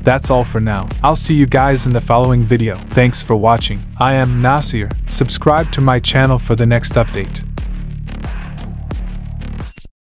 That's all for now. I'll see you guys in the following video. Thanks for watching. I am Nasir. Subscribe to my channel for the next update.